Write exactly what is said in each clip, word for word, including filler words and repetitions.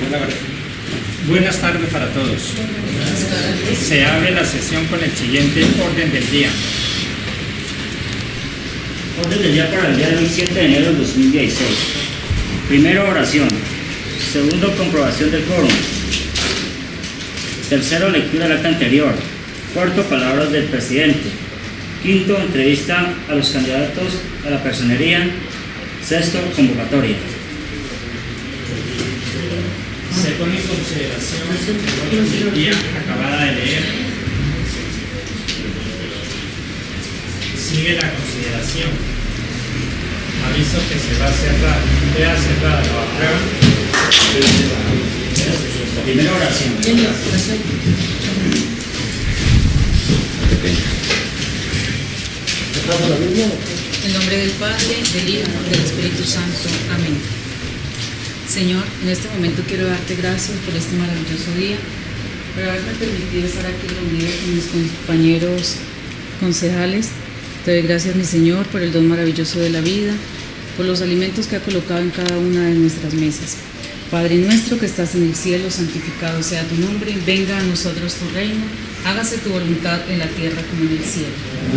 palabra. Buenas tardes para todos. Se abre la sesión con el siguiente orden del día. Orden del día para el día del siete de enero del dos mil dieciséis. Primero, oración. Segundo, comprobación del quórum. Tercero, lectura del acta anterior. Cuarto, palabras del presidente. Quinto, entrevista a los candidatos a la personería. Sexto, convocatoria. Se pone en consideración el orden del día acabada de leer. Sigue la consideración. Aviso que se va a cerrar. Queda cerrada. ¿Lo aprueban? Primera oración. En nombre del Padre, del Hijo y del Espíritu Santo. Amén. Señor, en este momento quiero darte gracias por este maravilloso día, por haberme permitido estar aquí reunido con mis compañeros concejales. Te doy gracias, mi Señor, por el don maravilloso de la vida, por los alimentos que ha colocado en cada una de nuestras mesas. Padre nuestro que estás en el cielo, santificado sea tu nombre, venga a nosotros tu reino, hágase tu voluntad en la tierra como en el cielo.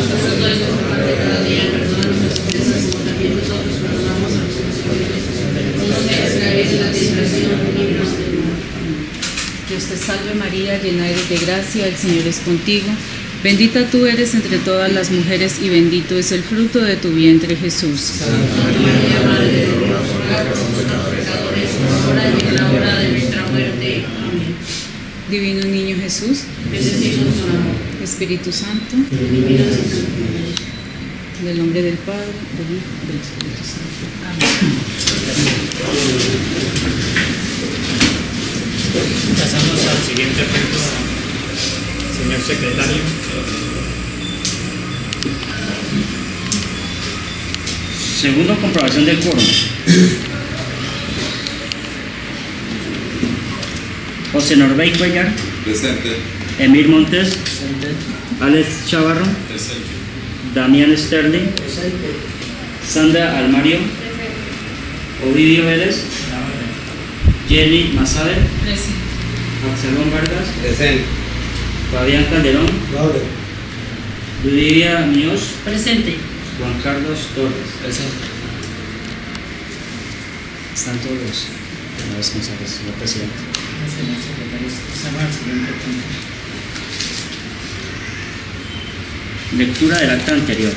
Dios te salve María, llena eres de gracia, el Señor es contigo. Bendita tú eres entre todas las mujeres y bendito es el fruto de tu vientre, Jesús. Santa María, Madre de Dios, ruega por nosotros pecadores, ahora y en la hora de nuestra muerte. Amén. Divino Niño Jesús, Bendecimos tu amor. Espíritu Santo, en el nombre del Padre, del Hijo y del Espíritu Santo. Amén. Pasamos al siguiente punto, señor secretario. Segundo, comprobación del quórum. José Norbey Cuellar. Presente. Emir Montes. Presente. Alex Chavarro. Presente. Damián Sterling. Presente. Sandra Almario. Ovidio Vélez. Jenny Masabe. Presente. Absalón Vargas. Presente. Fabián Calderón. Doble. Lidia Muñoz. Presente. Juan Carlos Torres. Presente. Están todos los responsables, señor presidente. Señor secretario, pasamos al siguiente punto. Lectura del acta anterior.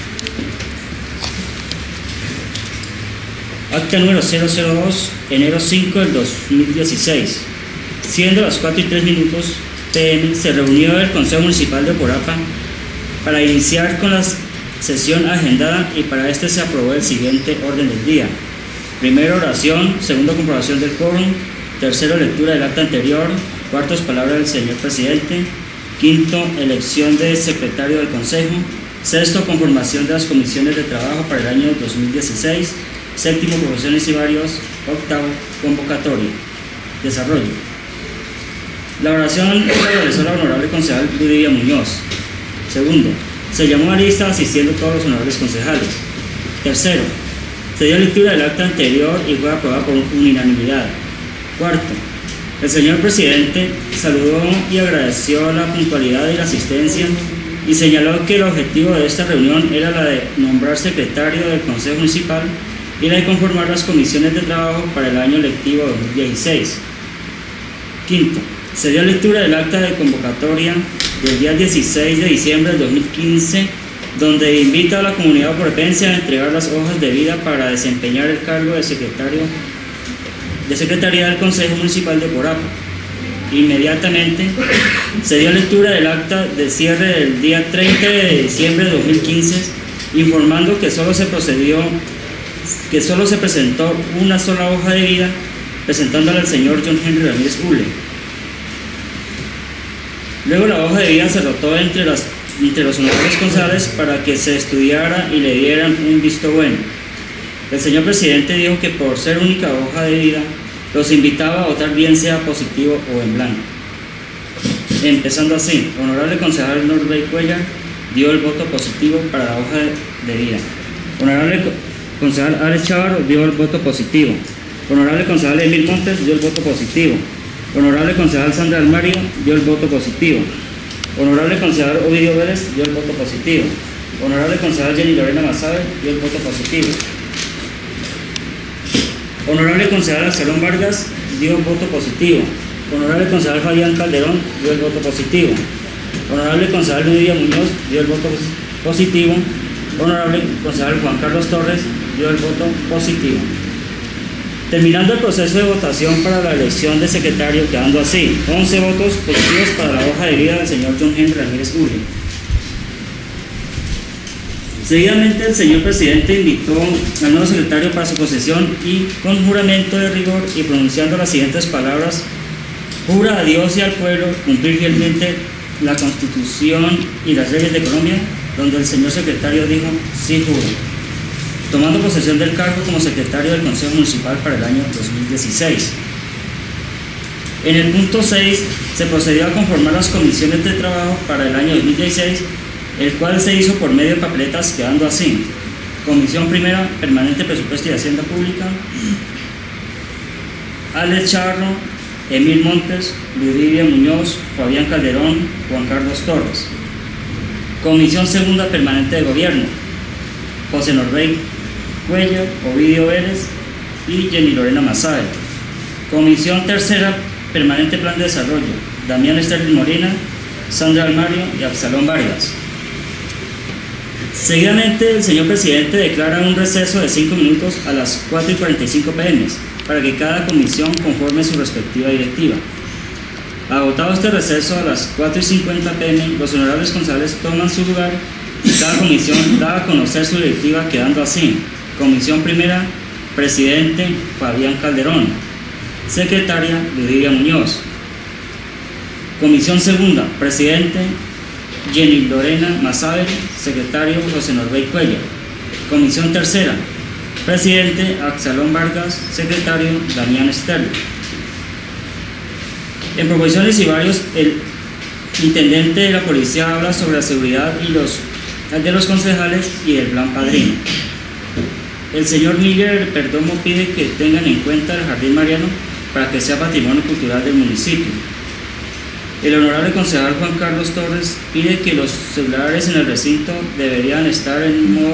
Acta número cero cero dos, enero cinco del dos mil dieciséis. Siendo las cuatro y tres minutos P M, se reunió el Consejo Municipal de Oporapa para iniciar con la sesión agendada y para este se aprobó el siguiente orden del día. Primero, oración. Segundo, comprobación del quórum. Tercero, lectura del acta anterior. Cuarto, palabra del señor presidente. Quinto, elección de secretario del Consejo. Sexto, conformación de las comisiones de trabajo para el año dos mil dieciséis. Séptimo, profesiones y varios. Octavo, convocatoria. Desarrollo. La oración la realizó la honorable concejal Lidia Muñoz. Segundo, se llamó a lista asistiendo todos los honorables concejales. Tercero, se dio lectura del acta anterior y fue aprobada por unanimidad. Cuarto, el señor presidente saludó y agradeció la puntualidad y la asistencia y señaló que el objetivo de esta reunión era la de nombrar secretario del Consejo Municipal y la de conformar las comisiones de trabajo para el año lectivo dos mil dieciséis. Quinto, se dio lectura del acta de convocatoria del día dieciséis de diciembre del dos mil quince, donde invita a la comunidad oporpense a entregar las hojas de vida para desempeñar el cargo de secretario de Secretaría del Consejo Municipal de Oporapa. Inmediatamente se dio lectura del acta de cierre del día treinta de diciembre de dos mil quince, informando que solo se procedió, que solo se presentó una sola hoja de vida, presentándola al señor John Henry Ramírez Ule. Luego la hoja de vida se rotó entre, las, entre los honorables concejales para que se estudiara y le dieran un visto bueno. El señor presidente dijo que por ser única hoja de vida, los invitaba a votar bien sea positivo o en blanco. Empezando así, honorable concejal Norbey Cuellar dio el voto positivo para la hoja de vida. Honorable concejal Alex Chavarro dio el voto positivo. Honorable concejal Emil Montes dio el voto positivo. Honorable concejal Sandra Almario dio el voto positivo. Honorable concejal Ovidio Vélez dio el voto positivo. Honorable concejal Jenny Lorena Masabe dio el voto positivo. Honorable concejal Absalón Vargas dio el voto positivo. Honorable concejal Fabián Calderón dio el voto positivo. Honorable concejal Lidia Muñoz dio el voto positivo. Honorable concejal Juan Carlos Torres dio el voto positivo. Terminando el proceso de votación para la elección de secretario, quedando así: once votos positivos para la hoja de vida del señor John Henry Ramírez Uri. Seguidamente, el señor presidente invitó al nuevo secretario para su posesión y, con juramento de rigor y pronunciando las siguientes palabras: jura a Dios y al pueblo cumplir fielmente la Constitución y las leyes de Colombia, donde el señor secretario dijo: sí juro, tomando posesión del cargo como secretario del Consejo Municipal para el año dos mil dieciséis. En el punto seis, se procedió a conformar las comisiones de trabajo para el año dos mil dieciséis, el cual se hizo por medio de papeletas, quedando así: Comisión Primera, Permanente Presupuesto y Hacienda Pública, Alex Charro, Emil Montes, Lidia Muñoz, Fabián Calderón, Juan Carlos Torres. Comisión Segunda, Permanente de Gobierno, José Norbey Cuello, Ovidio Vélez y Jenny Lorena Masabe. Comisión Tercera, Permanente Plan de Desarrollo, Damián Sterling Molina, Sandra Almario y Absalón Vargas. Seguidamente, el señor presidente declara un receso de cinco minutos a las cuatro y cuarenta y cinco p m para que cada comisión conforme su respectiva directiva. Agotado este receso a las cuatro y cincuenta p m, los honorables concejales toman su lugar y cada comisión da a conocer su directiva, quedando así: Comisión Primera, Presidente Fabián Calderón, Secretaria Lidia Muñoz. Comisión Segunda, Presidente Jenny Lorena Masabe, Secretario José Norbey Cuello. Comisión Tercera, Presidente Absalón Vargas, Secretario Damián Sterling. En proposiciones y varios, el intendente de la policía habla sobre la seguridad y los, de los concejales y el plan padrino. El señor Miguel Perdomo pide que tengan en cuenta el Jardín Mariano para que sea patrimonio cultural del municipio. El honorable concejal Juan Carlos Torres pide que los celulares en el recinto deberían estar en modo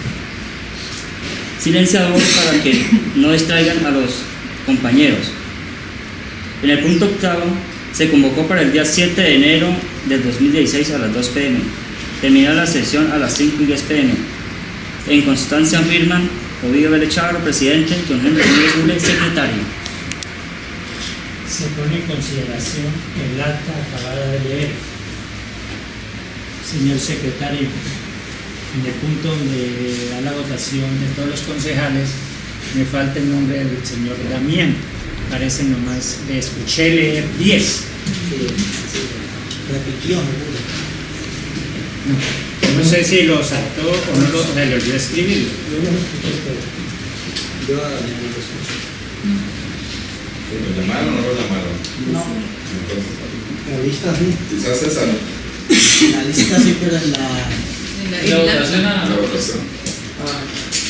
silenciador para que no distraigan a los compañeros. En el punto octavo, se convocó para el día siete de enero del dos mil dieciséis a las dos p m Terminará la sesión a las cinco y diez p m En constancia firman Ovidio Vélez Charro, presidente, John Henry Ramírez Uri, secretario. Se pone en consideración el acta acabada de leer. Señor secretario, en el punto donde da la votación de todos los concejales, me falta el nombre del señor Damián. Parece nomás, le escuché leer diez. Sí, sí. Repitió, no. No sé si lo saltó o no lo, se le olvidó escribirlo. Yo no lo escuché, pero yo a Damián no lo escuché. ¿Lo llamaron o no lo llamaron? No. Entonces, La lista sí. quizás esa no. La lista sí, pero en la... En la, La en la- votación a- La votación. Ah.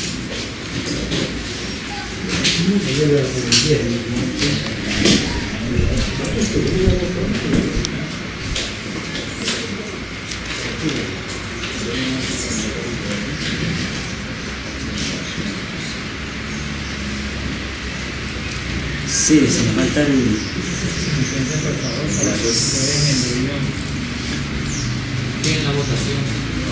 Sí, se me falta el... Entienden, por favor, para que queden en el guión. en la votación.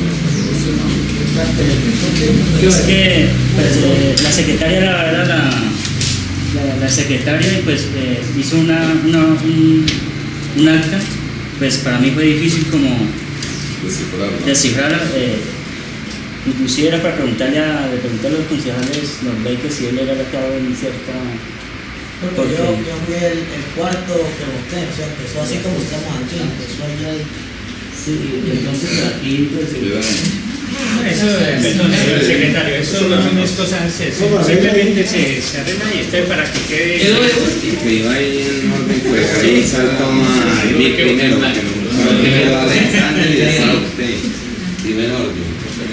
Es que pues, eh, la secretaria era, era la, la, la secretaria y pues eh, hizo una, una, un, un acta, pues para mí fue difícil como Descifrarlo. descifrar, eh, inclusive era para preguntarle a, de preguntarle a los concejales Norbey que si él era acá en cierta... Porque yo, yo fui el, el cuarto que voté, o sea, empezó así como estamos aquí, empezó allá y... Sí, entonces aquí pues... Cuidado. Eso, perdón, señor secretario, eso no son las cosas, se- se- simplemente se, se arregla y está para que quede. Quedó de último. Que iba ahí en orden, pues ahí salta a Emil primero, que no primero a Alexander y después a usted. Primer orden.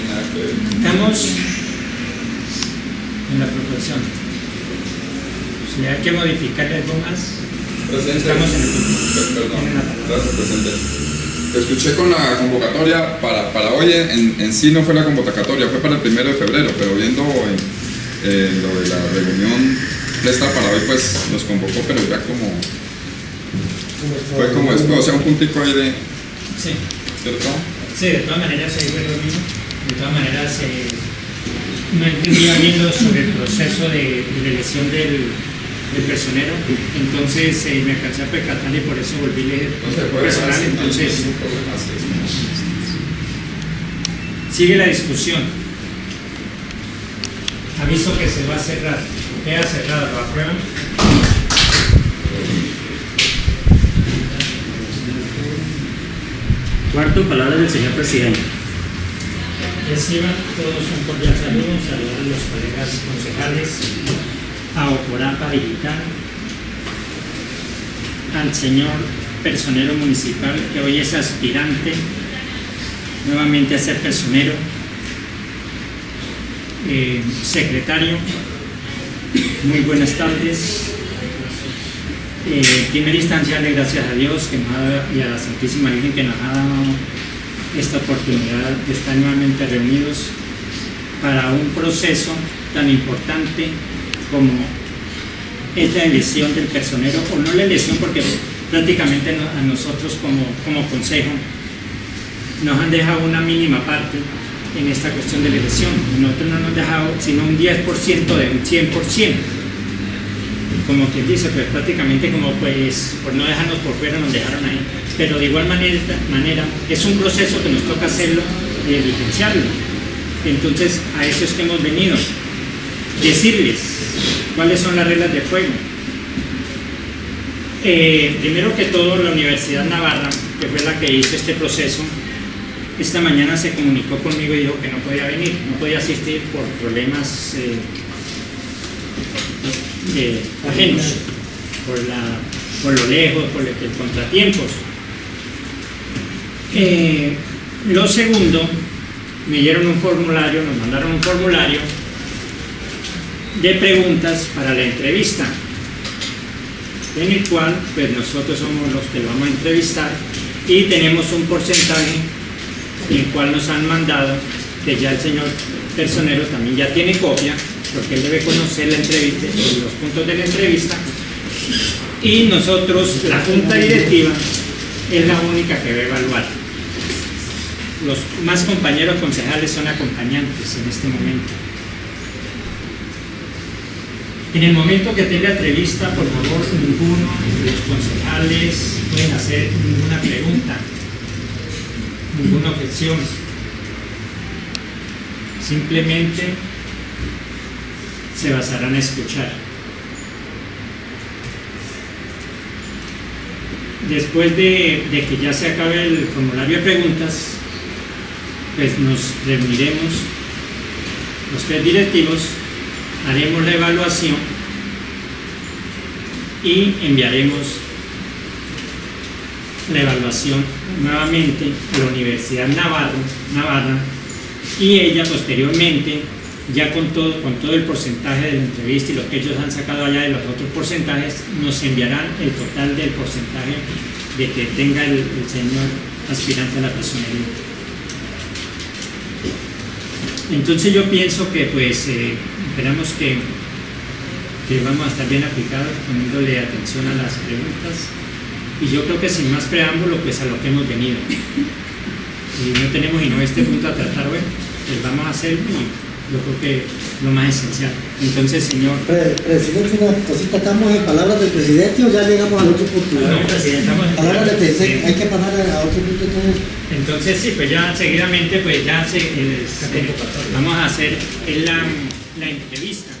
Estamos en la proporción. Si hay que modificarle algo más, Presidente, estamos en el perdón, Tiene la palabra. gracias, presidente. Escuché con la convocatoria para, para hoy, en, en sí no fue la convocatoria, fue para el primero de febrero, pero viendo eh, eh, lo de la reunión esta para hoy, pues nos convocó, pero ya como fue como después, o sea, un puntico ahí de, Sí, ¿cierto? sí, de todas maneras ahí fue lo mismo. De todas maneras, eh, no entendía bien lo sobre el proceso de, de elección del, del personero, entonces eh, me alcancé a percatar y por eso volví a leer No se puede personal. hacer, Entonces, no hay problema, sí. sigue la discusión. Aviso que se va a cerrar. Queda cerrado, ¿lo aprueban? Cuarto, palabra del señor presidente. Reciban todos un cordial saludo, saludar a los colegas concejales, a Oporapa Digital, al señor personero municipal que hoy es aspirante nuevamente a ser personero, eh, secretario, muy buenas tardes. Eh, en primera instancia, darle gracias a Dios que nos ha dado, y a la Santísima Virgen que nos ha dado esta oportunidad de estar nuevamente reunidos para un proceso tan importante como esta elección del personero, o no la elección, porque prácticamente no, a nosotros como, como consejo nos han dejado una mínima parte en esta cuestión de la elección. Nosotros no nos han dejado sino un diez por ciento de un cien por ciento. Como quien dice, pues prácticamente como pues por no dejarnos por fuera nos dejaron ahí. Pero de igual manera, manera es un proceso que nos toca hacerlo y diligenciarlo. Entonces a eso es que hemos venido. Decirles cuáles son las reglas de juego. Eh, primero que todo, la Universidad Navarra, que fue la que hizo este proceso, esta mañana se comunicó conmigo y dijo que no podía venir, no podía asistir por problemas eh, de ajenos, por, la, por lo lejos, por los contratiempos. Eh, lo segundo, me dieron un formulario, nos mandaron un formulario de preguntas para la entrevista, en el cual pues nosotros somos los que lo vamos a entrevistar y tenemos un porcentaje en el cual nos han mandado, que ya el señor personero también ya tiene copia, porque él debe conocer la entrevista, los puntos de la entrevista, y nosotros, la junta directiva, es la única que va a evaluar. Los más compañeros concejales son acompañantes en este momento. En el momento que tenga entrevista, por favor, ninguno de los concejales pueden hacer ninguna pregunta, ninguna objeción. Simplemente se basarán a escuchar. Después de, de que ya se acabe el formulario de preguntas, pues nos reuniremos los tres directivos, haremos la evaluación y enviaremos la evaluación nuevamente a la Universidad Navarra, Navarra y ella posteriormente, ya con todo, con todo el porcentaje de la entrevista y lo que ellos han sacado allá de los otros porcentajes, nos enviarán el total del porcentaje de que tenga el, el señor aspirante a la personería. Entonces yo pienso que pues eh, esperamos que, que vamos a estar bien aplicados, poniéndole atención a las preguntas, y yo creo que sin más preámbulo pues a lo que hemos venido. Y no tenemos sino este punto a tratar hoy, pues vamos a hacerlo, y yo creo que lo más esencial. Entonces, señor... Pre presidente, una cosita, ¿estamos en palabras del presidente o ya llegamos al otro punto? No, presidente, estamos en palabras del presidente, sí. Hay que pasar a otro punto entonces. Entonces sí, pues ya seguidamente pues ya se, eh, se- vamos a hacer la, la entrevista.